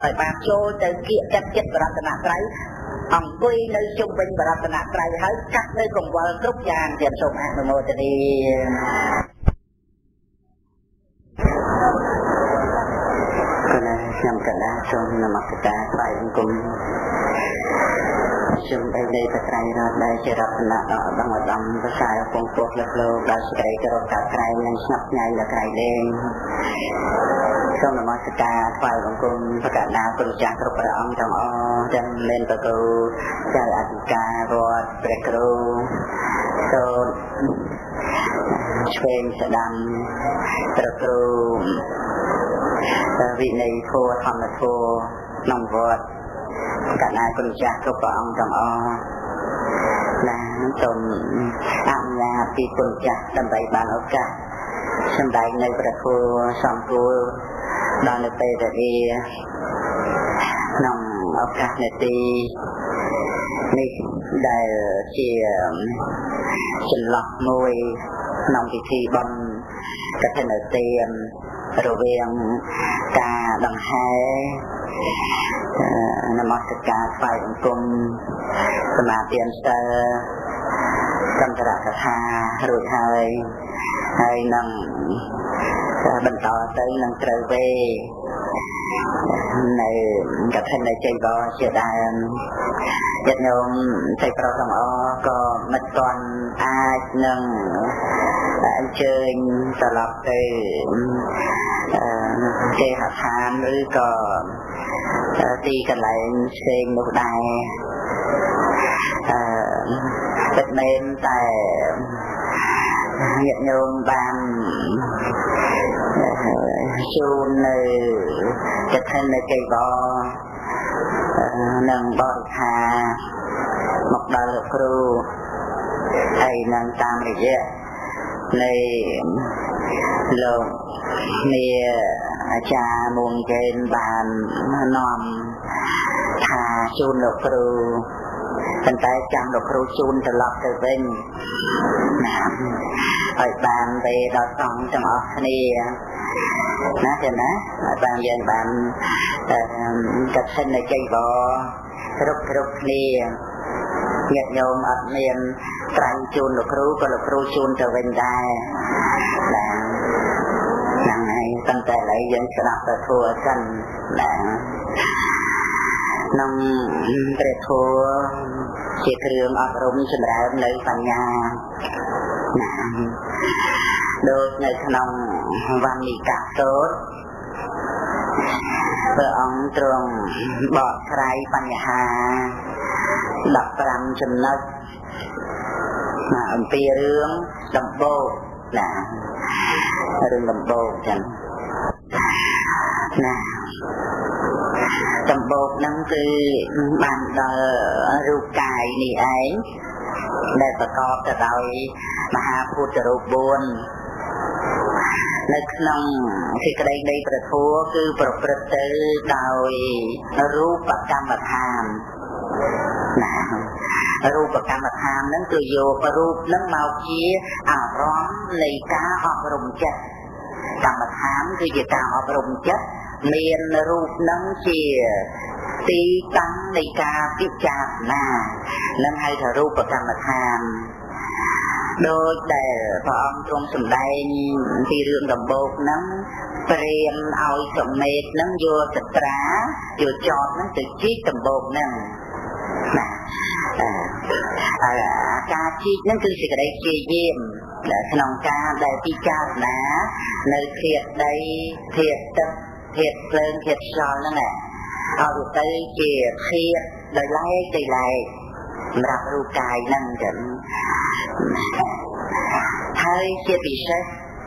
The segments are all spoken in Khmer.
ហើយបានចូលទៅគៀកចិត្តចិត្តបរតនត្រ័យអង្គុយនៅជុំវិញបរតនត្រ័យហើយកាត់នៅកង្វល់គ្រប់យ៉ាងទៀតសូមអនុមោទនាខ្ញុំកណ្ដាលសូមនមស្ការថ្វាយបង្គំខ្ញុំបីនៃប្រត្រៃរតដែលជារតនៈដ៏ឧត្តមឧត្តមប្រសើរពងពោះលើកលោកដោយសេចក្តីគោរពកោតក្រែងនិងស្ងប់ស្ងាត់ដល់ក្រៃលែងសូមនមស្ការថ្វាយបង្គំប្រកាសណាព្រះចាស់គ្រប់ព្រះអង្គទាំងអស់ទាំងមានប្រគូចៅអធិការវត្តព្រះគ្រូសូមឆ្វេងស្ដាំព្រះគ្រូវិន័យធម៌ធម្មធម៌ក្នុងវត្តកណ្ដាលព្រះចាស់គ្រប់ព្រះអង្គទាំងអស់ណាសូមអនុញ្ញាតពីព្រះចាស់ដើម្បីបានឱកាសសម្ដែងនៅព្រះធម៌សំគួរដល់នៅពេលវេលាក្នុងឱកាសនាទីនេះដែលជាចន្លោះមួយក្នុងពិធីបុណ្យកឋិនទានរវាងការដង្ហែនមស្ការថ្វាយបង្គំសមាទានសិលសន្តរកថារួចហើយនឹងបន្តទៅនឹងត្រូវវេនៅកឋិនជ័យបរជាដើមញាតិញោមតែប្រុសទាំងអស់ក៏មិនទាន់អាចនឹងអញ្ជើញត្រឡប់ទៅគេហដ្ឋានឬក៏ទីកន្លែងផ្សេងនោះដែរពិតមែនតែញាតិញោមបានជួននៅកឋិនជ័យបរនឹងបរិខាមកដល់លោកគ្រូហើយនឹងតាមរយៈនៃលោកនាអាចារ្យមុងកេនបាននាំថាជូនលោកគ្រូប៉ុន្តែចាំលោកគ្រូជូនត្រឡប់ទៅវិញណាហើយបានទៅដល់សង្ឃទាំងអស់គ្នាណាទេណាបានយើងបានកឋិនជ័យបរគ្រប់គ្នាញាតិញោមអត់មានត្រៃជូនលោកគ្រូក៏លោកគ្រូជូនទៅវិញដែរណាហ្នឹងហើយตั้งតែឥឡូវយើងស្ដាប់ទៅធัวសិនណាក្នុងព្រះធัวជាគ្រឿងអប់រំសម្រាប់នៅបញ្ញាណាដូចនៅក្នុងវណ្ណិកសូត្រព្រះអង្គទ្រង់បកស្រាយបញ្ហា15ចំណុចណាអំពីរឿងដំបូងណារឿងដំបូងចឹងណាដំបូងហ្នឹងគឺបានដល់រូបកាយនេះឯងដែលប្រកបទៅដោយមហាភូតរូប4នៅក្នុងសេចក្តីនៃព្រះធម៌គឺប្រព្រឹត្តទៅដោយរូបកម្មដ្ឋានណារូបកម្មដ្ឋានហ្នឹងគឺយករូបហ្នឹងមកជាអារម្មណ៍នៃការអប់រំចិត្តកម្មដ្ឋានគឺជាការអប់រំចិត្តមានរូបហ្នឹងជាទីតាំងនៃការពិចារណានឹងហៅថារូបកម្មដ្ឋានដោយដែលព្រះអង្គទ្រង់សម្ដែងពីរឿងដំបូងហ្នឹងព្រានឲ្យសមេតហ្នឹងយកចត្រាយកចតហ្នឹងទៅជីកដំបូងហ្នឹងណាការជីកហ្នឹងគឺសេចក្តីព្យាយាមក្នុងការដែលពិចារណានៅធាតុដីធាតុទឹកធាតុភ្លើងធាតុខ្យល់ហ្នឹងឲ្យវាទៅជាធាតុដោយឡែកសម្រាប់រូបកាយហ្នឹងចឹងហើយជាពិសេស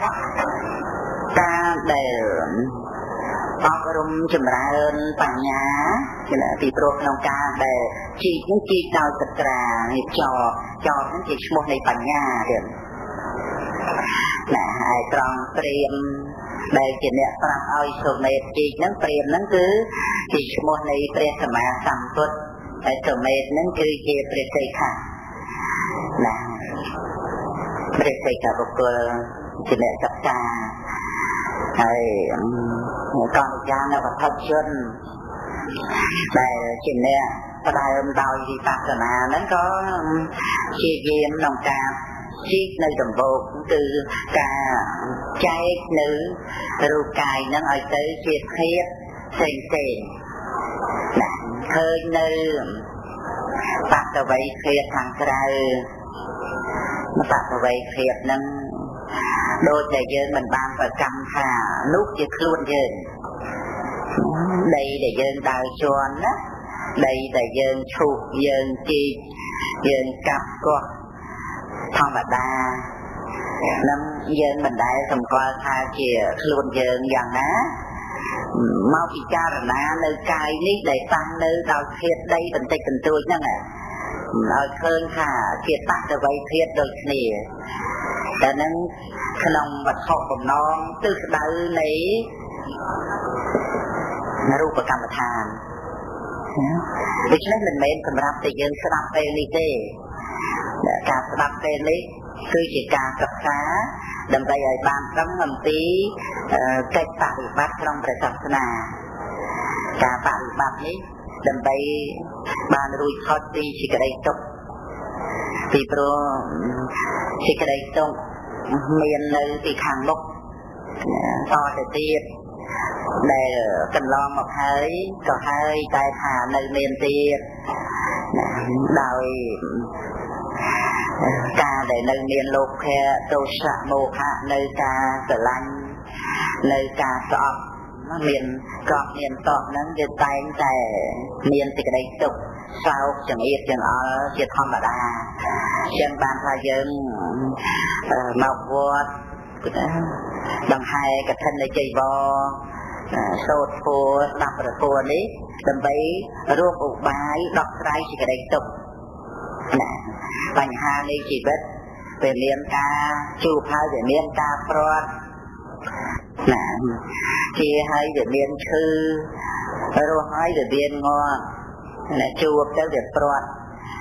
ការដែលអប់រំចម្រើនបញ្ញាពីព្រោះក្នុងការដែលជីកនឹងជីកដោយសត្រានេះចហ្នឹងជាឈ្មោះនៃបញ្ញាទៀតណាហើយត្រង់ព្រាមដែលជាអ្នកប្រាប់ឲ្យសុមេតជីកហ្នឹងព្រាមហ្នឹងគឺជាឈ្មោះនៃព្រះសម្មាសម្ពុទ្ធហើយសុមេតហ្នឹងគឺជាព្រះសីខៈណាព្រះសីខៈបុគ្គលជាអ្នកសិក្សាហើយកណ្ដាលនៅវត្ថុជនដែលជាអ្នកផ្ដើមដោយវិបស្សនាហ្នឹងក៏ជាយាមក្នុងការជីកនៅដំបូកគឺការចែកនៅរូបកាយហ្នឹងឲ្យទៅជាភាពផ្សេងណាឃើញនៅបតវ័យភាពខាងក្រៅបតវ័យភាពហ្នឹងដូចតែយើងមិនបានប្រកម្មថានោះជាខ្លួនយើងដីដែលយើងដើរជន់ណាដីដែលយើងឈូសយើងជីកយើងកាប់កោះធម្មតានឹងយើងមិនដែលសម្គាល់ថាជាខ្លួនយើងយ៉ាងណាមកពិចារណានៅកាយនេះដែលតាំងនៅដោយធាតុដីបន្តិចបន្តួចហ្នឹងឲ្យឃើញថាជាបតវ័យធាតុដូចគ្នាតែនឹងក្នុងវត្ថុបំណងទិសដៅនៃរូបកម្មដ្ឋានដូច្នេះមិនមែនសម្រាប់តែយើងស្ដាប់ពេលនេះទេការស្ដាប់ពេលនេះគឺជាការសិក្សាដើម្បីឲ្យបានដឹងអំពីកិច្ចបប្រតិបត្តិក្នុងព្រះសាសនាការបប្រតិបត្តិនេះដើម្បីបានរួចផុតពីសេចក្តីទុក្ខពីព្រោះសេចក្តីទុក្ខមាននៅពីខាងមុខតទៅទៀតដែលកន្លងមកហើយក៏ហើយតែថានៅមានទៀតដោយការដែលនៅមានលោភៈទោសៈមោហៈនៅការស្រឡាញ់នៅការស្អប់មានកប់មានតក់ហ្នឹងវាតែងតែមានសេចក្តីទុក្ខសោកចង្អៀតចង្អល់ជាធម្មតាចឹងបានថាយើងមកវត្តដង្ហែកឋិននៃចៃវរសូត្រធម៌ស្ដាប់ព្រះធម៌នេះដើម្បីរកឧបាយដោះស្រាយសេចក្តីទុក្ខណាបញ្ហានៃជីវិតវាមានការជួបហើយវាមានការព្រាត់ណាជាហើយវាមានឈឺរស់ហើយវាមានងាប់ណាជួបទៅវាព្រាត់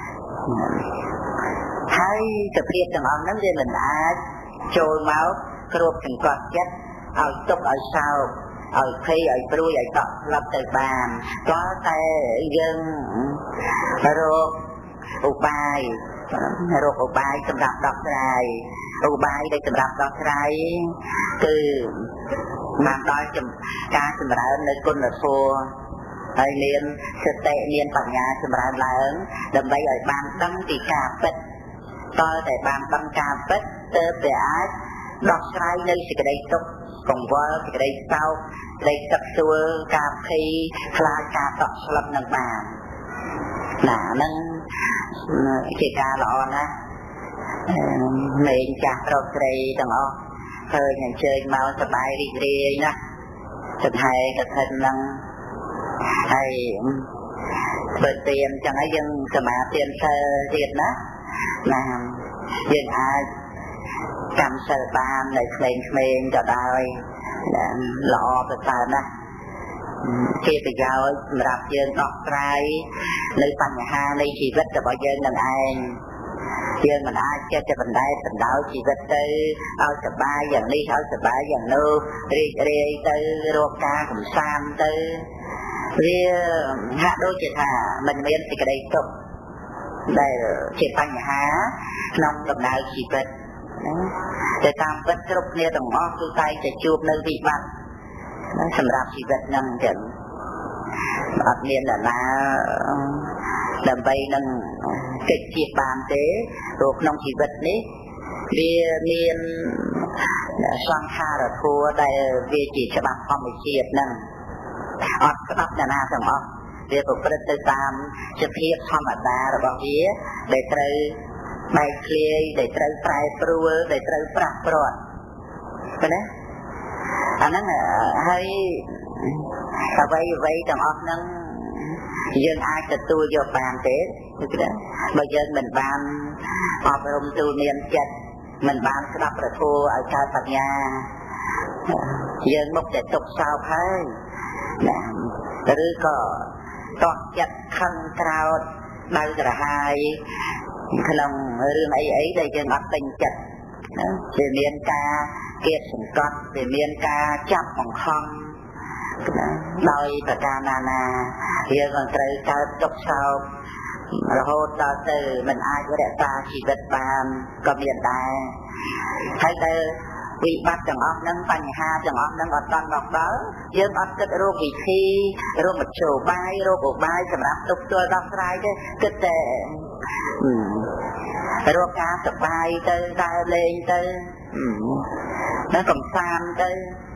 ហើយសភាពទាំងអស់ហ្នឹងវាមិនអាចចូលមកគ្របសង្កត់ចិត្តឲ្យទុកឲ្យសោកឲ្យភ័យឲ្យព្រួយឲ្យតក់ស្លាប់ទៅបានក៏តែយើងរកឧបាយសម្រាប់ដោះស្រាយឧបាយដែលសម្រាប់ដោះស្រាយគឺបានដល់ការចម្រើននៅគុណធម៌ហើយមានសតិមានបញ្ញាចម្រើនឡើងដើម្បីឲ្យបានដឹងពីការពិតតើតែបានដឹងការពិតទើបតែអាចដោះស្រាយនៅសេចក្តីទុក្ខកង្វល់សេចក្តីសោកសេចក្តីទឹកស្រួលការភ័យខ្លាចការតក់ស្លាប់នឹងបានណាហ្នឹងជាការល្អណាស់មេងចាស់ប្រុសស្រីទាំងអស់ឃើញអញ្ជើញមកសប្បាយរីករាយណាស់ចំហែកឋិនហ្នឹងហើយបើទៀនចឹងហើយយើងសមាធិសិលទៀតណាយើងអាចកម្មសិលបាននៅក្មេងៗក៏ដោយល្អប្រសើរណាស់ជាប្រយោជន៍សម្រាប់យើងដោះស្រាយនៅបញ្ហានៃជីវិតរបស់យើងនឹងឯងយើងមិនអាចចេះតែបណ្ដែតបណ្ដោយជីវិតទៅឲ្យសប្បាយយ៉ាងនេះឲ្យសប្បាយយ៉ាងនោះរីករាយទៅរកការកំសាន្តទៅវាហាក់ដូចជាថាមិនមានសេចក្តីសុខដែលជាបញ្ហាក្នុងដំណើរជីវិតតែតាមពិតគ្រប់គ្នាទាំងអស់គឺតែតែជួបនៅវិបត្តិសម្រាប់ជីវិតហ្នឹងចឹងអត់មានអ្នកណាដើម្បីនឹងកិច្ចជាបានទេព្រោះក្នុងជីវិតនេះវាមានសង្ខារធัวដែលវាជាច្បាប់ធម្មជាតិហ្នឹងអត់ស្ដាប់អ្នកណាទាំងអស់វាប្រព្រឹត្តទៅតាមសភាពធម្មតារបស់វាដែលត្រូវបែកធ្លាយដែលត្រូវប្រែប្រួលដែលត្រូវប្រាស់ព្រាត់ឃើញទេអាហ្នឹងហើយអ្វីទាំងអស់ហ្នឹងយើងអាចទទួលយកបានទេបើយើងមិនបានអប់រំទូលមានចិត្តមិនបានស្ដាប់ព្រះធម៌ឲ្យកើតបញ្ញាយើងមកតែទុកសោកហើយឬក៏តោះចិត្តខឹងក្រោធដៅក្រហាយក្នុងរឿងអីដែលយើងអត់ពេញចិត្តវាមានការគៀបសង្កត់វាមានការចាប់បង្ខំដោយប្រការណាយើងនឹងត្រូវកើតទុក្ខសោករហូតដល់ទៅមិនអាចរក្សាជីវិតបានក៏មានដែរហើយតែវិបត្តិទាំងអស់ហ្នឹងបញ្ហាទាំងអស់ហ្នឹងអត់ដល់មកដល់យើងអត់គិតរកវិធីរកមធ្យោបាយរកឧបាយសម្រាប់ទប់ទល់ដោះស្រាយទេគិតតែរកការសប្បាយទៅដើរលេងទៅនៅកំសាន្តទៅ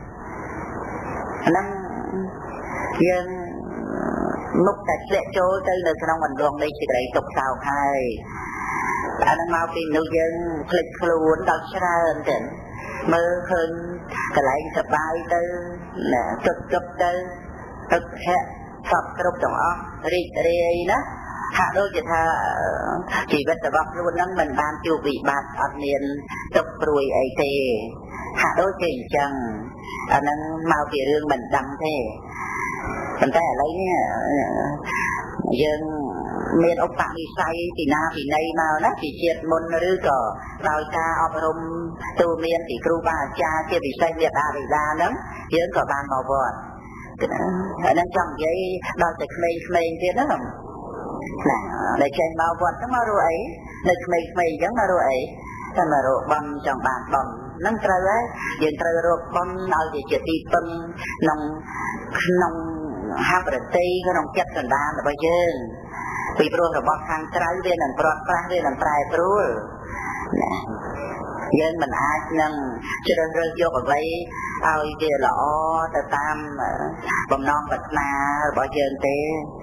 ហ្នឹងយើងមុខតែធ្លាក់ចូលទៅនៅក្នុងអន្លង់នៃសេចក្តីទុក្ខសោកហើយអានឹងមកពីនោះយើងភ្លេចខ្លួនដល់ច្រើនទៅមើលឃើញកន្លែងសប្បាយទៅទឹកទៅទឹកហែកសពគ្រប់ទាំងអស់រីករាយណាហាក់ដូចជាថាជីវិតរបស់ខ្លួនហ្នឹងមិនបានជួបវិបត្តិអត់មានទុក្ខព្រួយអីទេហាក់ដូចជាអញ្ចឹងអានឹងមកពីរឿងមិនដឹងទេប៉ុន្តែឥឡូវនេះយើងមានឧបនិស្ស័យពីណាពីណីមកណាពីជាតិមុនឬក៏ដោយការអប់រំទូមានពីគ្រូបាអាចារ្យជាពិសេសមេដាបិតាហ្នឹងយើងក៏បានមកវត្តអានឹងចង់និយាយដល់តែក្មេងៗទៀតណាដែលចេញមកវត្តហ្នឹងមករកអីនៅក្មេងៗអញ្ចឹងមករកអីតែមករកបំចង់បានបំហ្នឹងត្រូវហើយយើងត្រូវរកបំឲ្យវាជាទីពឹងក្នុងហាប់រតីក្នុងចិត្តសន្តានរបស់យើងពីព្រោះរបស់ខាងក្រៅវានឹងប្រត់ប្រាស់វានឹងប្រែប្រួលណាយើងមិនអាចនឹងជ្រើសរើសយកអ្វីឲ្យវាល្អទៅតាមបំណងប្រាថ្នារបស់យើងទេ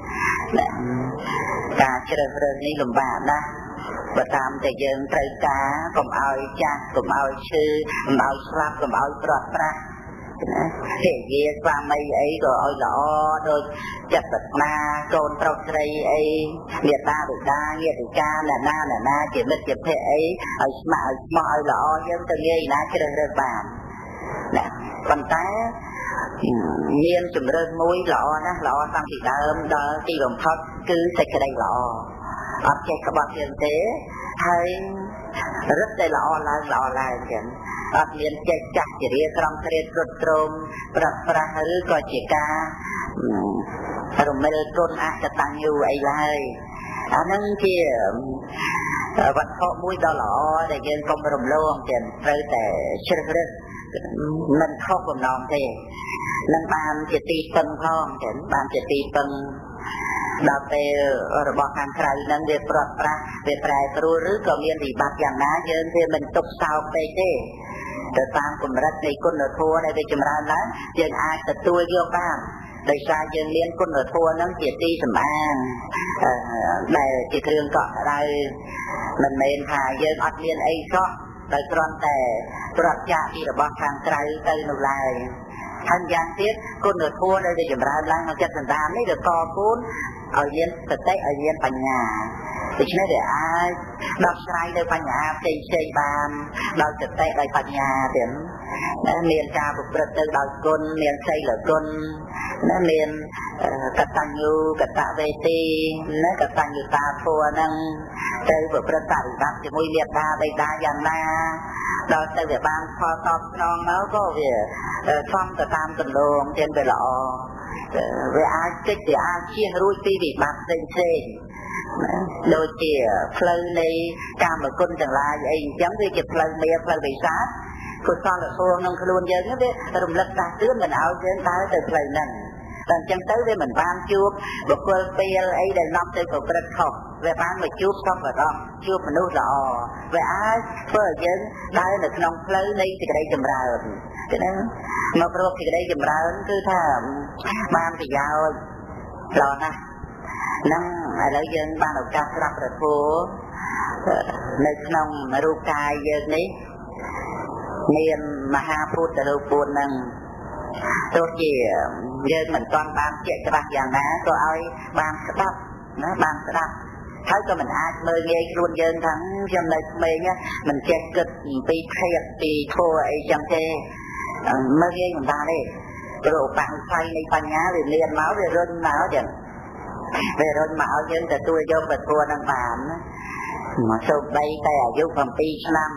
ការជ្រើសរើសនេះលំបាកណាស់បើតាមតែយើងត្រូវការកុំឲ្យចាស់កុំឲ្យឈឺកុំឲ្យស្លាប់កុំឲ្យប្រត់ប្រាស់ហេយាស្វាមីអីក៏ឲ្យល្អដូចចិត្តប្រាថ្នាកូនប្រុសស្រីអីមេតាបិតាញាតិកាអ្នកណាជាមិត្តជាភក្តិអីឲ្យស្ម័គ្រឲ្យស្មោះឲ្យល្អយើងទៅងាយណាជ្រើសរើសបានណាប៉ុន្តែមានជំរឿនមួយល្អណាស់ល្អតាំងពីដើមដល់ទីបំផុតគឺសេចក្តីល្អអត់ចេះក្បត់យើងទេហើយរឹតតែល្អឡើងចឹងអត់មានចេះចាស់ជារាក្រំគ្រាត្រត់ត្រោមប្រត់ប្រាស់ឬក៏ជាការរមិលគុណអកតញ្ញូអីឡើយអានឹងជាវត្ថុមួយដ៏ល្អដែលយើងកុំរំលងចឹងត្រូវតែជ្រើសរើសមិនខុសបំណងទេនឹងបានជាទីពឹងផងចឹងបានជាទីពឹងដល់ពេលរបស់ខាងក្រៅហ្នឹងវាប្រត់ប្រាស់វាប្រែប្រួលឬក៏មានវិបត្តិយ៉ាងណាយើងវាមិនទុកសោកពេកទេទៅតាមកម្រិតនៃគុណធម៌ដែលវាចម្រើនឡើងយើងអាចទទួលយកបានដោយសារយើងមានគុណធម៌ហ្នឹងជាទីសម្អាងដែលជាគ្រឿងកក់ក្ដៅមិនមែនថាយើងអត់មានអីសោះដោយគ្រាន់តែប្រត់ចាកពីរបស់ខាងក្រៅទៅនោះឡើយហើយយ៉ាងទៀតគុណធម៌ដែលវាចម្រើនឡើងក្នុងចិត្តសន្តាននេះវាកគូនឲ្យមានសតិឲ្យមានបញ្ញាដូច្នេះវាអាចដោះស្រាយនៅបញ្ហាផ្សេងបានដោយសតិដោយបញ្ញាទៀតមានការប្រព្រឹត្តទៅដោយគុណមានសីលគុណណាមានកតញ្ញូកតវេទីណាកតញ្ញូតាធម៌ហ្នឹងទៅប្រព្រឹត្តបរិបត្តិជាមួយមេត្តាបិតាយ៉ាងណាដល់ទៅវាបានផលតបស្នងមកក៏វាខំទៅតាមគន្លងទៀតវាល្អវាអាចគិតវាអាចជៀសរួចពីវិបត្តិផ្សេងដូចជាផ្លូវនៃកាមគុណទាំងឡាយអីអញ្ចឹងវាជាផ្លូវមេផ្លូវវិសាលកុសលធម៌ក្នុងខ្លួនយើងវារំលឹកដាស់តឿនមិនឲ្យយើងដើរទៅផ្លូវហ្នឹងតែអញ្ចឹងទៅវាមិនបានជួបបុគ្គលពេលអីដែលនាំទៅប្រព្រឹត្តខុសវាបានមកជួបសពរៈជួបមនុស្សល្អវាអាចធ្វើឲ្យយើងដើរនៅក្នុងផ្លូវនៃសេចក្តីចម្រើនគឺហ្នឹងមកព្រោះសេចក្តីចម្រើនគឺថាបានប្រយោជន៍ល្អណាស់ហ្នឹងឥឡូវយើងបានឱកាសស្ដាប់ព្រះធម៌នៅក្នុងរូបកាយយើងនេះមានមហាភូតរូប4ហ្នឹងទោះជាយើងមិនទាន់បានជាក់ច្បាស់យ៉ាងណាក៏ឲ្យបានស្ដាប់ណាបានស្ដាប់ហើយក៏មិនអាចមើលងាយខ្លួនយើងថាខ្ញុំនៅក្មេងមិនចេះគិតពីភេទពីធម៌អីចឹងទេមើលងាយមិនបានទេព្រោះបង្ស័យនៃបញ្ញាវាមានមកវារុញមកចឹងវារុញមកឲ្យយើងទទួលយកពធនឹងបានមកសូម្បីតែអាយុ7ឆ្នាំ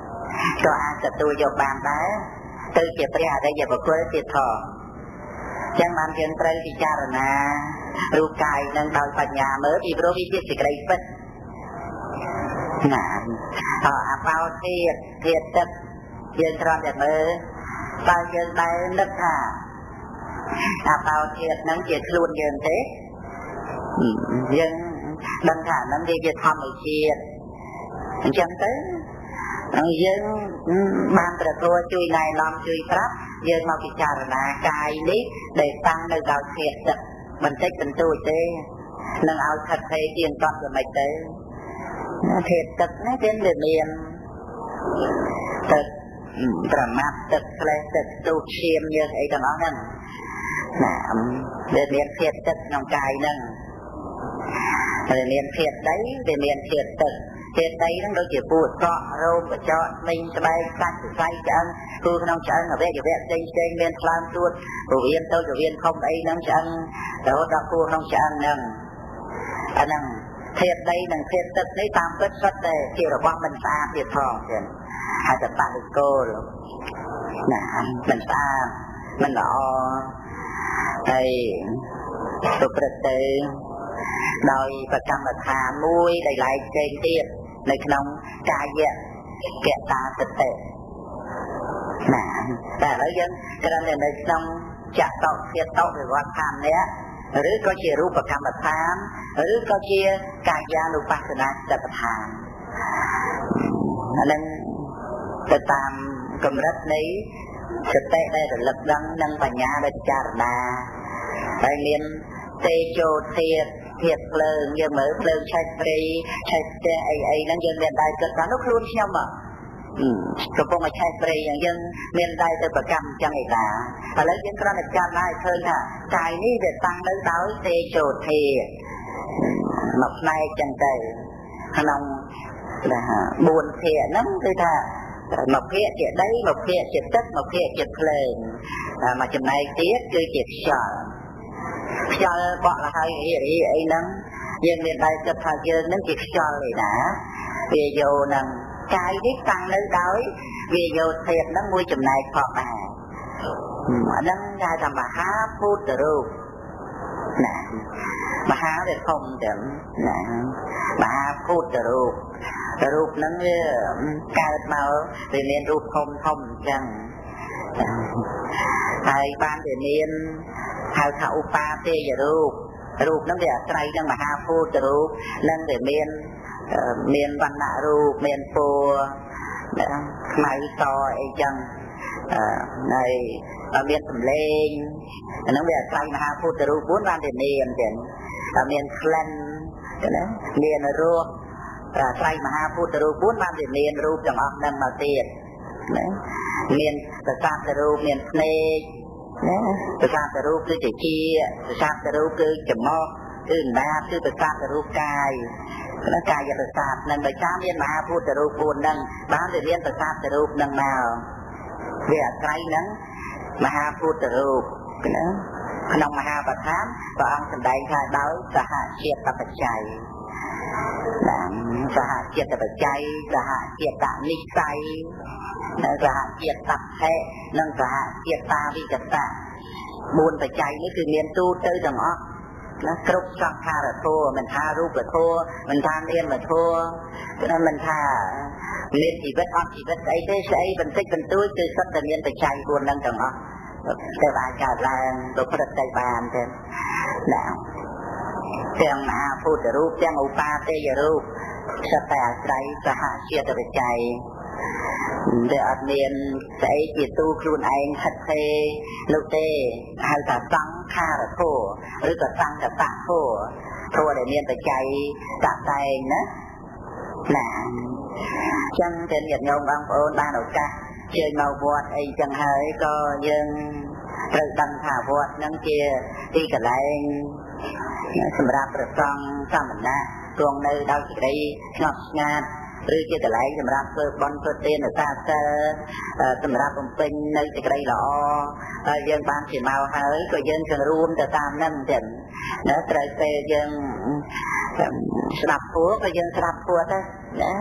ក៏អាចទទួលយកបានដែរទៅជាព្រះអរិយបុគ្គលទៀតផងចឹងបានយើងត្រូវពិចារណារូបកាយនឹងដោយបញ្ញាមើលពីព្រោះវាជាសេចក្តីពិតណាអបោធាតុធាតុទឹកយើងគ្រាន់តែមើលបើយើងដែរនឹកថាអបោធាតុនឹងជាខ្លួនយើងទេយើងដឹងថានឹងវាជាធម្មជាតិអញ្ចឹងទៅយើងបានប្រគល់ជួយណែនាំជួយប្រាប់យើងមកពិចារណាកាយនេះដែលតាំងនៅដោយធាតុទឹកបន្តិចបន្តួចទេនឹងឲ្យខិតខេជាងតបយ៉ាងម៉េចទៅធាតុទឹកនេះវាមានទឹកប្រមាត់ទឹកក្លេសទឹកទូឈាមយើងអីទាំងអស់ហ្នឹងណាវាមានធាតុទឹកក្នុងកាយហ្នឹងវាមានធាតុដីវាមានធាតុទឹកធាតុដីហ្នឹងដូចជាពូអករោមកញ្ចក់មីងស្បែកសាច់សរសៃឆ្អឹងគូក្នុងឆ្អឹងអវយវៈផ្សេងផ្សេងមានខ្លាំងទួតរវាងទៅរវាងធំអីហ្នឹងឆ្អឹងរហូតដល់គូក្នុងឆ្អឹងហ្នឹងអាហ្នឹងធាតុដីនិងធាតុទឹកនេះតាមពិតសុទ្ធតែជារបស់មិនស្អាតទៀតផងចឹងហើយតែបរិគោលណាមិនស្អាតមិនល្អហើយប្រព្រឹត្តទៅដោយប្រកម្មដ្ឋានមួយដែលឡែកផ្សេងទៀតនៅក្នុងកាយកតាទិដ្ឋិណាតែឥឡូវយើងគ្រាន់តែនៅក្នុងចតុធាតុវិវត្តដ្ឋាននេះឬក៏ជារូបកម្មដ្ឋានឬក៏ជាកាយានុបស្សនាចិត្តដ្ឋានអានឹងទៅតាមកម្រិតនៃសតិដែលរលឹកដឹងនិងបញ្ញាដែលពិចារណាហើយមានទេជោធាតុធាតុភ្លើងយើងមើលភ្លើងឆេះព្រីឆេះផ្ទះអីហ្នឹងយើងមានដៃគិតថានោះខ្លួនខ្ញុំកំពុងតែឆេះព្រីយ៉ាងយើងមានដៃទៅប្រកម្មចឹងឯតាឥឡូវយើងគ្រាន់តែចាំណាឲ្យឃើញថាកាយនេះវាតាំងនៅដោយទេជោធាតុមកផ្នែកចឹងទៅក្នុង4ភាគហ្នឹងគឺថាមកភាគជាដីមកភាគជាទឹកមកភាគជាភ្លើងមកចំណែកទៀតគឺជាខ្យល់បក់លហើយអីហ្នឹងយើងមានដៃគិតថាយើងនឹងជាខ្យល់ឯណាវាយោនឹងកាយនេះតាំងនៅដោយវាយោធាតុហ្នឹងមួយចំណែកផងដែរអាហ្នឹងគេថាមហាពុទ្ធរូបណាមហាវាធំចឹងណាមហាពុទ្ធរូបហ្នឹងវាកើតមកវាមានរូបធំអញ្ចឹងហើយបានវាមានហៅថាឧបាទេយរូបហ្នឹងវាអាស្រ័យនឹងមហាភូតរូបនឹងវាមានវណ្ណៈរូបមានពណ៌ខ្មៅសអីចឹងហើយមានសម្លេងអាហ្នឹងវាអាស្រ័យមហាភូតរូប4បានវាមានចឹងមានក្លិនណាមានរសអាស្រ័យមហាភូតរូប4បានវាមានរូបទាំងអស់ហ្នឹងមកទៀតណាមានប្រសាទរូបមានភ្នែកណាប្រសាទរូបគឺជាប្រសាទរូបគឺច្រមុះគឺអណ្ដាតគឺប្រសាទរូបកាយកាយប្រសាទនឹងដោយសារមានមហាភូតរូប4ហ្នឹងបានវាមានប្រសាទរូបហ្នឹងមកវាអាស្រ័យនឹងមហាភូតរូបណាក្នុងមហាបឋមព្រះអង្គសម្ដែងថាដោយសហជាតិបច្ច័យសហជាតិបច្ច័យសហជាតិនិស្ស័យសហជាតិតថេនិងសហជាតិតាវិកតៈ4បច្ច័យនេះគឺមានទូទៅទាំងអស់ណាគ្រប់សង្ខារធម៌មិនថារូបធម៌មិនថានាមធម៌គឺមិនថាមានជីវិតអត់ជីវិតស្អីទេស្អីបន្តិចបន្តួចគឺសុទ្ធតែមានបច្ច័យ4ហ្នឹងទាំងអស់តែអាចកើតឡើងទៅព្រឹត្តទៅបានទេណាទាំងមហាភូតរូបទាំងឧបាទេយរូបសុទ្ធតែអាស្រ័យសហជាតិបច្ច័យដែលអត់មានស្អីជាទូខ្លួនឯងហិតទេនោះទេហៅថាសង្ខារធម៌ឬក៏សង្កតធម៌ធម៌ដែលមានបច្ច័យតាក់តែងណាចឹងតែញាតិញោមបងប្អូនបានឱកាសជើញមកវត្តអីចឹងហើយក៏យើងត្រូវដឹងថាវត្តហ្នឹងជាទីកន្លែងសម្រាប់ប្រសង់សមណៈគង់នៅដោយសេចក្តីស្ងប់ស្ងាត់ឬជាកន្លែងសម្រាប់ធ្វើបុណ្យធ្វើទានសាសនាសម្រាប់បំពេញនៅសេចក្តីល្អហើយយើងបានជាមកហើយក៏យើងនឹងរួមទៅតាមហ្នឹងទៀតណាត្រូវពេលយើងស្ដាប់ធម៌ក៏យើងស្ដាប់ធម៌ដែរណា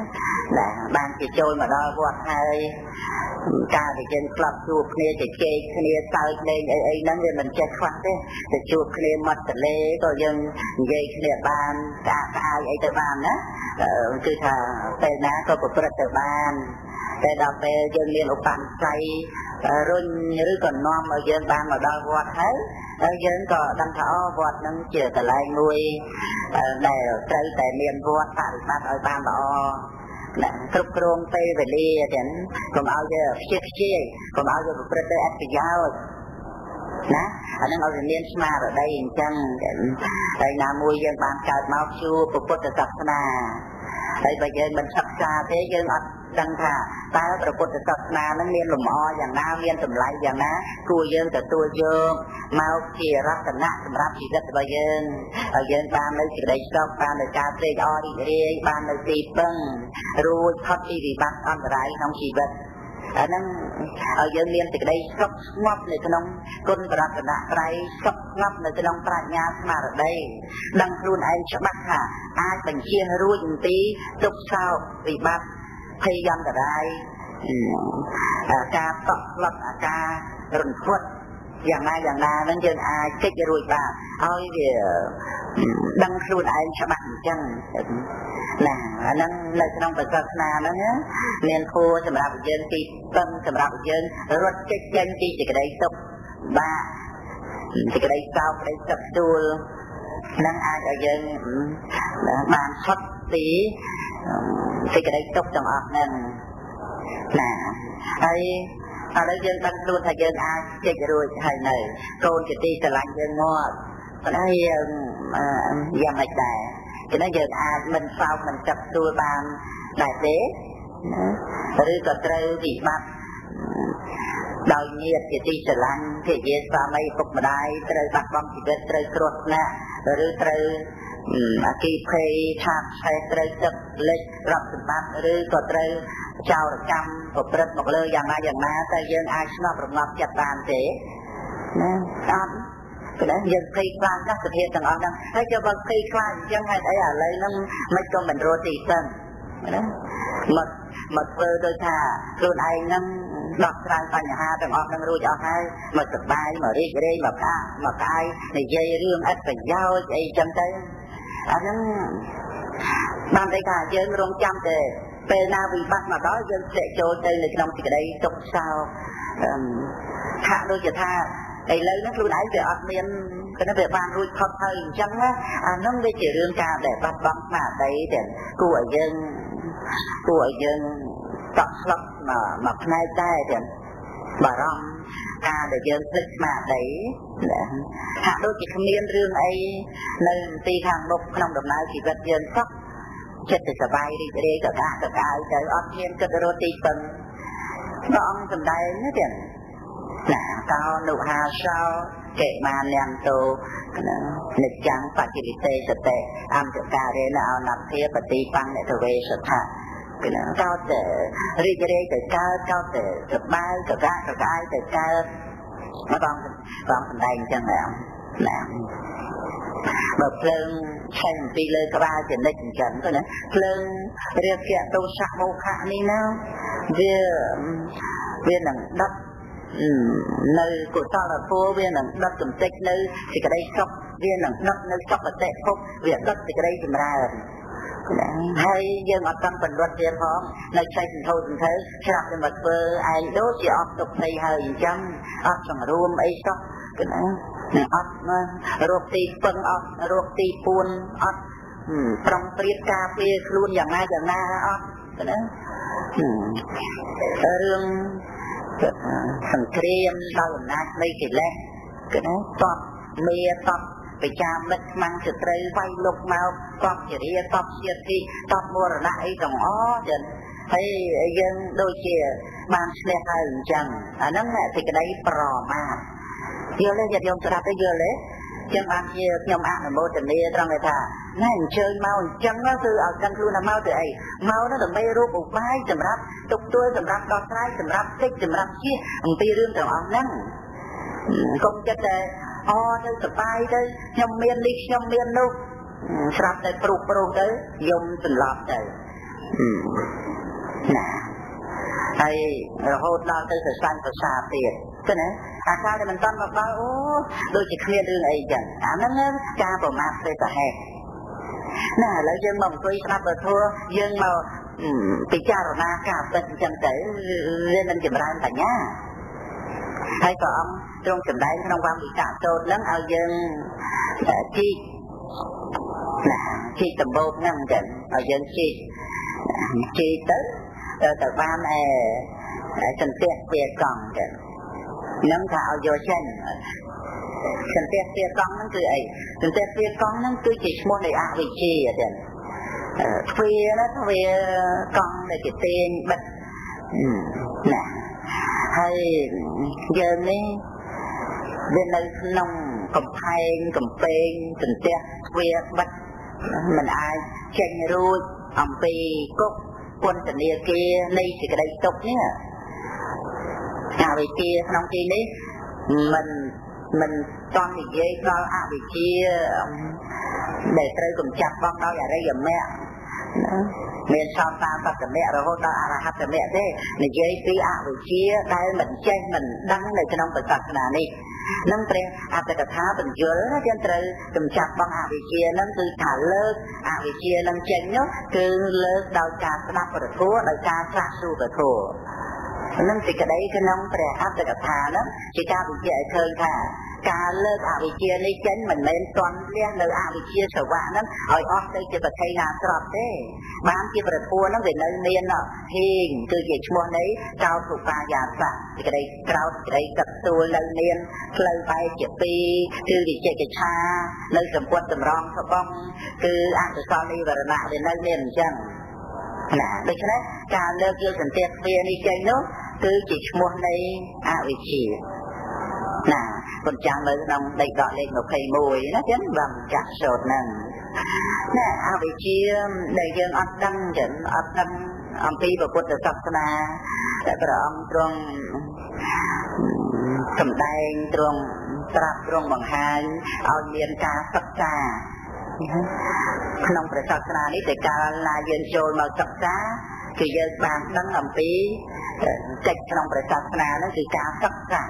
បានជាចូលមកដល់វត្តហើយការដែលយើងក្លាប់ជួបគ្នាជជែកគ្នាសើចលេងអីហ្នឹងវាមិនចេះខ្វះទេទៅជួបគ្នាមាត់ទន្លេក៏យើងនិយាយគ្នាបានស្អាតអីទៅបានណាគឺថាពេលណាក៏ប្រព្រឹត្តទៅបានតែដល់ពេលយើងមានឧបនិស្ស័យរុញឬក៏នាំឲ្យយើងបានមកដល់វត្តហើយយើងក៏ដឹងថាអូវត្តហ្នឹងជាកន្លែងមួយដែលត្រូវតែមានវត្តបរិបត្តិឲ្យបានល្អគ្រប់គ្រងពេលវេលាទាំងកុំឲ្យយើងខ្ជិលកុំឲ្យយើងប្រព្រឹត្តទៅអត្តប្រយោជន៍ណាអានឹងឲ្យវាមានស្មារតីអញ្ចឹងហើយណាមួយយើងបានកើតមកជួបពុទ្ធសាសនាហើយបើយើងមិនសិក្សាទេយើងអត់ដឹងថាតើព្រះពុទ្ធសាសនានឹងមានលំអយ៉ាងណាមានតម្លៃយ៉ាងណាគួរយើងទទួលយកមកជារតនៈសម្រាប់ជីវិតរបស់យើងហើយយើងបាននៅសេចក្តីសុខបាននៅការត្រេកអររីករាយបាននៅទីពឹងរួចផុតពីវិបត្តិអន្តរាយក្នុងជីវិតអាហ្នឹងឲ្យយើងមានសេចក្តីសុខស្ងប់នៅក្នុងគុណរតនត្រ័យសុខស្ងប់នៅក្នុងប្រាជ្ញាស្មារតីដឹងខ្លួនឯងច្បាស់ថាអាចបញ្ជារួចអំពីទុក្ខសោកវិបត្តិភ័យអន្តរាយការតក់ស្លុតអាការរន្ធត់យ៉ាងណាហ្នឹងយើងអាចគេចរួចបានឲ្យវាដឹងខ្លួនឯងច្បាស់អញ្ចឹងណាអាហ្នឹងនៅក្នុងព្រះសាសនាហ្នឹងមានគួរសម្រាប់យើងទីពឹងសម្រាប់យើងរត់ចេញពីសេចក្តីទុក្ខបាក់សេចក្តីសោកសេចក្តីទឹកទួលនឹងអាចឲ្យយើងបានផុតពីសេចក្តីទុក្ខទាំងអស់ហ្នឹងណាហើយឥឡូវយើងដឹងខ្លួនថាយើងអាចចេញរួចហើយនៅកូនជាទីស្រឡាញ់យើងមកប៉ុន្តែយើងយ៉ាងម៉េចដែរគឺថាយើងអាចមិនសោកមិនទឹកទួលបានដែរទេឬក៏ត្រូវវិបត្តិដោយញាតិជាទីស្រឡាញ់ជាយាស្វាមីពុកម្ដាយត្រូវបាត់បង់ជីវិតត្រូវគ្រោះថ្នាក់ឬត្រូវអគិភ័យឆាបឆេះត្រូវទឹកលិចរាប់សម្បត្តិឬក៏ត្រូវចោរកម្មប្រព្រឹត្តមកលើយ៉ាងណាតែយើងអាចស្ងប់រងាប់ចិត្តបានទេណាអត់ព្រោះយើងភ័យខ្លាចណាស់សភាពទាំងអស់ហ្នឹងហើយજોបើភ័យខ្លាចអញ្ចឹងហេតុអីឥឡូវហ្នឹងមិនក៏មិនរត់ទីសិនណាមកធ្វើដោយថាខ្លួនឯងហ្នឹងដោះស្រាយបញ្ហាទាំងអស់ហ្នឹងរួចអស់ហើយមកសប្បាយមករីករាយមកកាយនិយាយរឿងអត្ថប្រយោជន៍អីចឹងទៅអាហ្នឹងបានតែថាយើងរងចាំតែពេលណាវិបត្តិមកដល់យើងធ្លាក់ចូលទៅនៅក្នុងសេចក្តីទុក្ខសោកថាដូចជាថាឥឡូវហ្នឹងខ្លួនឯងវាអត់មានគណៈវាបានរួចផុតហើយអញ្ចឹងណាអាហ្នឹងវាជារឿងការដែលបាត់បង់ស្មារតីតែគួរឲ្យយើងតក់ស្លុតមកផ្នែកដែរទាំងបារម្ភការដែលយើងភ្លេចស្មារតីថាដូចជាគ្មានរឿងអីនៅទីខាងមុខក្នុងដំណើរជីវិតយើងសោះចិត្តទៅសប្បាយរីករាយកកាកកាយទៅអត់មានគិតរត់ទីពឹងព្រះអង្គសម្ដែងនេះទាំងណាកោនុហាសោកេមានាំតោនិច្ចាំបច្ចិវិទេសតិអន្តការេណអនព្យាបតិបង្និតវេសថាគឺកោតរីករាយទៅកើតកោតសប្បាយកកាកកាយទៅកើតមកបងសម្ដែងអញ្ចឹងណាបើភ្លើងឆេះពីលើក្បាលចនិចអញ្ចឹងទៅណាភ្លើងរាគៈទោសៈមោខៈនេះណាវានឹងដុតនៅកុសលធម៌វានឹងដុតកំទេចនៅសេចក្តីសុខវានឹងដុតនៅសុខតិភពវាដុតសេចក្តីចម្រើនហើយយើងអត់ដឹងបញ្រត់ទៀតផងនៅឆៃសន្ធោសន្ធើច្រាប់តែមកធ្វើឯងដូចជាអត់ទុកភ័យហើយអញ្ចឹងអត់សង្រួមអីសោះគឺណាអត់រកទីពឹងអត់រកទីពួនអត់ប្រងព្រៀបការពារខ្លួនយ៉ាងណាអត់គឺណារឿងសង្គ្រាមដោយអំណាចនៃកិលេសគឺណាតបមេតបបច្ចាមិត្តខ្មាំងសត្រូវវាយលុកមកតបជារាតបជាទីតបមរណៈអីទាំងអស់ចឹងហើយយើងដូចជាបានឈ្នះហើយអញ្ចឹងអាហ្នឹងសេចក្តីប្រមាទយល់ទេញាតិញោមស្ដាប់ទេយល់ទេចឹងបានជាខ្ញុំអនុមោទនាត្រង់ថាណែអញ្ជើញមកអញ្ចឹងគឺឲ្យដឹងខ្លួនថាមកទៅអីមកនោះដើម្បីរូបឧបាយសម្រាប់ទុកទួលសម្រាប់ដោះស្រាយសម្រាប់តិចសម្រាប់ជៀសអំពីរឿងទាំងអស់ហ្នឹងកុំចិត្តតែទៅសបាយទៅខ្ញុំមាននេះខ្ញុំមាននោះស្រាប់តែព្រុសទៅយំសន្លប់ទៅណាហើយរហូតដល់ទៅសរសៃប្រសាទៀតឃើញទេអាការដែលមិនតាន់មកដល់អូដូចជាគ្មានរឿងអីចឹងអាហ្នឹងការប្រមាថទេទៅហេតុណាឥឡូវយើងមកអង្គុយស្ដាប់ពធយើងមកពិចារណាការពិតអញ្ចឹងទៅវានឹងចម្រើនបញ្ញាហើយព្រះអង្គទ្រង់សម្ដែងក្នុងវងវិកៈសូត្រហ្នឹងឲ្យយើងជីកណាជីកដំបូកហ្នឹងចឹងឲ្យយើងជីកទៅបានសន្ទះវាកង់ចឹងហ្នឹងថាឲ្យយកចេញសន្ទះវាកង់ហ្នឹងគឺអីសន្ទះវាកង់ហ្នឹងគឺជាឈ្មោះនៃអវិជ្ជាចឹងទ្វាណាទ្វាកង់ដែលគេទាញបិទណាហើយយើងនេះវានៅក្នុងកំផែងកំពែងសន្ទះទ្វាបិទមិនអាចចេញរួចអំពីគុកពន្ធនាគារនៃសេចក្តីទុក្ខនេះអវិជ្ជាក្នុងទីនេះមិនតន់និយាយដល់អវិជ្ជាដែលត្រូវកម្ចាត់បង់ដោយអរិយមគ្គមានសោតាសត្តមគ្គរហូតដល់អរហត្តមគ្គទេនិយាយពីអវិជ្ជាដែលមិនចេះមិនដឹងនៅក្នុងប្រសាសនានេះនឹងព្រះអត្តកថាបញ្យលយើងត្រូវកម្ចាត់បង់អវិជ្ជានឹងគឺថាលើកអវិជ្ជានឹងចេញនោះគឺលើកដោយការស្ដាប់ព្រះធម៌ដោយការសាកសួរព្រះធម៌នឹងសេចក្តីក្នុងព្រះអត្តកថានោះជាការបញ្ជាក់ឲ្យឃើញថាការលើកអវិជ្ជានេះចេញមិនមែនទាន់លះនៅអវិជ្ជាសវៈហ្នឹងឲ្យអស់ទៅជាប្រតិណាស្របទេបានជាព្រះធម៌ហ្នឹងវានៅមានហៀងគឺជាឈ្មោះនៃកោតុបាយាសៈសេចក្តីក្រោតសេចក្តីកត្ទួលនៅមានផ្លូវបែកជាពីរគឺវិជិកិច្ឆានៅសម្ពុតតម្រង់ស្បងគឺអកុសលនិវរណៈវានៅមានអញ្ចឹងណាដូច្នេះការលើកយកសន្ទះទ្វានេះចេញនោះគឺជាឈ្មោះនៃអវិជ្ជាណាប៉ុន្តែនៅក្នុងដីដកលេខ21ណាចឹងបានចាក់សូត្រហ្នឹងណាអវិជ្ជាដែលយើងអត់ដឹងចឹងអត់ដឹងអំពីពុទ្ធសាសនាតែព្រះអង្គទ្រង់សម្ដែងទ្រង់ត្រាប់ទ្រង់បង្ហាញឲ្យមានការសិក្សាក្នុងព្រះសាសនានេះតែកាលណាយើងចូលមកសិក្សាគឺយើងបានដឹងអំពីកិច្ចក្នុងព្រះសាសនានោះគឺការសិក្សា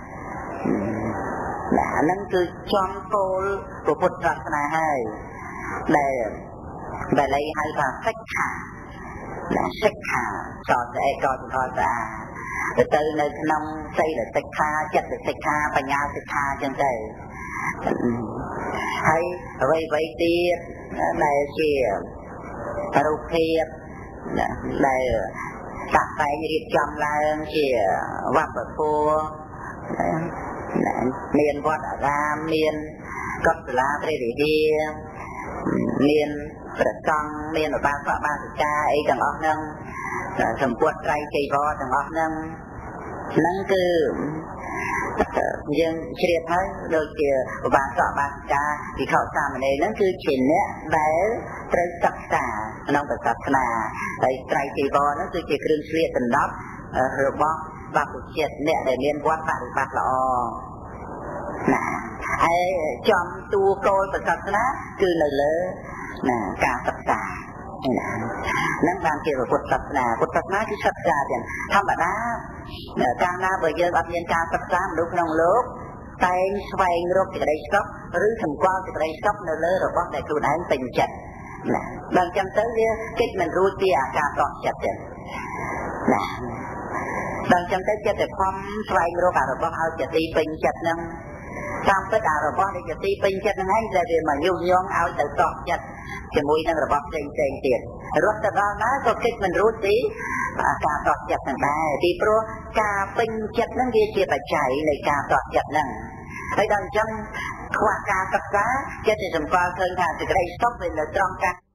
ណាហ្នឹងគឺចំគោលពុទ្ធសាសនាហើយដែលបាលីហៅថាសិក្ខាណាសិក្ខាសតឯកតថតាទៅនៅក្នុងសីលសិក្ខាចិត្តសិក្ខាបញ្ញាសិក្ខាអញ្ចឹងទៅហើយអ្វីទៀតដែលជារូបភាពដែលតាក់តែងរៀបចំឡើងជាវប្បធម៌មានវត្តអារាមមានកុសលាព្រះវិហារមានព្រះសង្ឃមានឧបាសកបាសិកាអីទាំងអស់ហ្នឹងសម្ពុតត្រៃចីវរទាំងអស់ហ្នឹងគឺយើងជ្រាបហើយដូចជាឧបាសកបាសិកាវិខសាមណេរហ្នឹងគឺជាអ្នកដែលត្រូវសិក្សាក្នុងសាសនាហើយត្រៃចីវរហ្នឹងគឺជាគ្រឿងស្លៀកដណ្ដប់របស់បព្វជិតអ្នកដែលមានវត្តបរិបត្តិល្អណាហើយចំតួគោលសាសនាគឺនៅលើណាការសិក្សាណានឹងបានជាពុទ្ធសាសនាគឺសិក្សាទាំងធម្មតាកាលណាបើយើងអត់មានការសិក្សាមនុស្សក្នុងលោកតែងស្វែងរកសេចក្តីសុខឬសម្គាល់សេចក្តីសុខនៅលើរបស់ដែលខ្លួនឯងពេញចិត្តណាដល់ចឹងទៅវាគិតមិនរួចពីអាការតក់ចិត្តទេណាដល់ចឹងទៅចិត្តតែខំស្វែងរកអារបស់ឲ្យជាទីពេញចិត្តហ្នឹងតាមពិតអារបស់ដែលជាទីពេញចិត្តហ្នឹងឯងដែលវាមកញុះញង់ឲ្យទៅតក់ចិត្តជាមួយនឹងរបស់ផ្សេងទៀតរត់ទៅដល់ណាក៏គិតមិនរួចពីការតក់ចិត្តហ្នឹងដែរពីព្រោះការពេញចិត្តហ្នឹងវាជាបច្ច័យនៃការតក់ចិត្តហ្នឹងហើយដល់អញ្ចឹងខ្វះការសិក្សាចិត្តតែសម្គាល់ឃើញថាសេចក្តីសុខវានៅត្រង់ការ